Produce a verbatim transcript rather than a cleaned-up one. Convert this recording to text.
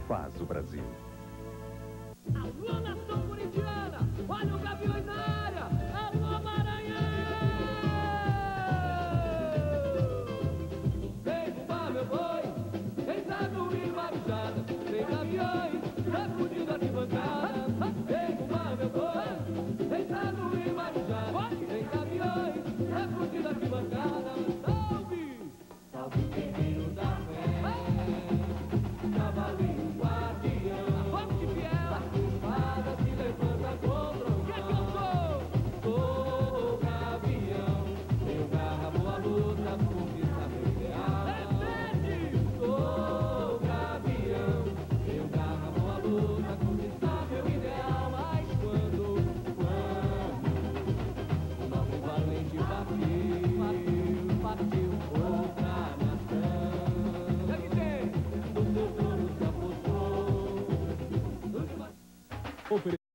faz o Brasil. Alô, nação corintiana! Olha o Gaviões na área! Alô, Maranhão! Vem fumar, meu boi! Quem sabe o Rio Marujada? Tem Gaviões, sacudindo a arquibancada. Vem fumar, meu boi! Quem sabe o Rio Marujada? Tem Gaviões, sacudindo a arquibancada. Salve! Salve o guerreiro da fé! Cavalinho guardião! Vamos fiel! A espada se levanta contra o mal. Que eu sou? Sou o Gavião. Tenho garra, boa luta, conquista meu ideal. Repete! Sou o Gavião. Tenho garra, boa luta, conquista meu ideal. Mas quando, quando o nosso valente partiu, partiu, partiu outra nação. É que tem! Do seu trono se apossou.